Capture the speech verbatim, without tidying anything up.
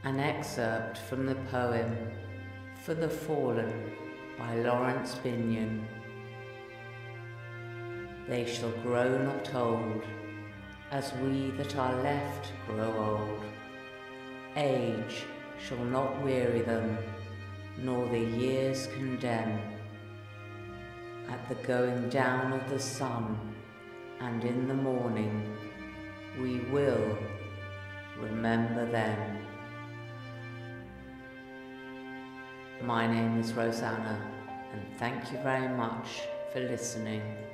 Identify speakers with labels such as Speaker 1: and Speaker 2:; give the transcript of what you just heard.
Speaker 1: An excerpt from the poem For the Fallen by Laurence Binyon. They shall grow not old, as we that are left grow old. Age shall not weary them, nor the years condemn. At the going down of the sun, and in the morning, we will remember them. My name is Roseanna, and thank you very much for listening.